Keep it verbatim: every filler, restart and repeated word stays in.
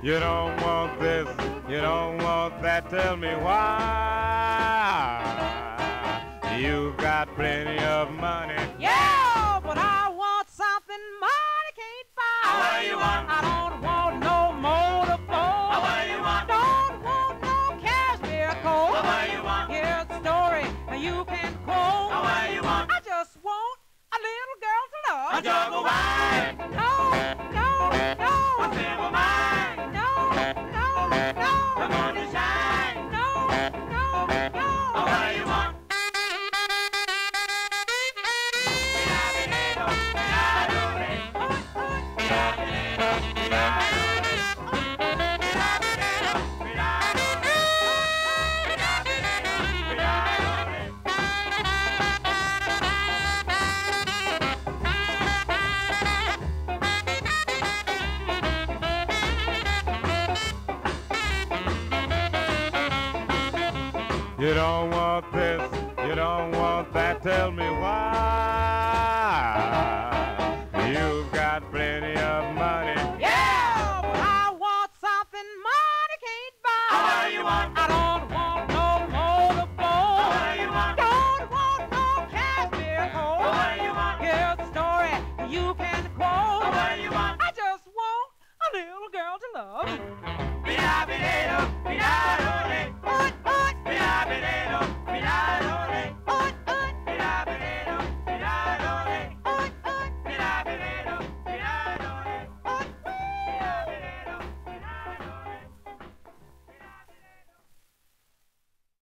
You don't want this, you don't want that, tell me why. You've got plenty of money. Yeah, but I want something money can't buy. What do you want? I don't want no motor phone. What do you want? Don't want no cashmere coat. What do you want? Here's a story you can quote. What do you want? I just want a little girl to love. A jug of wine. No, no, no. A silver mine. No, no, no. The moon to shine. No, no, no. What do you want? You don't want this, you don't want that, tell me why. You've got plenty of money. Yeah, but I want something money can't buy. What do you want? I don't want no motor phone. What do you want? Don't want no cashmere coat. What do you want? Here's a story you can quote. What do you want? I just want a little girl to love. Be-da, be-da, be-da.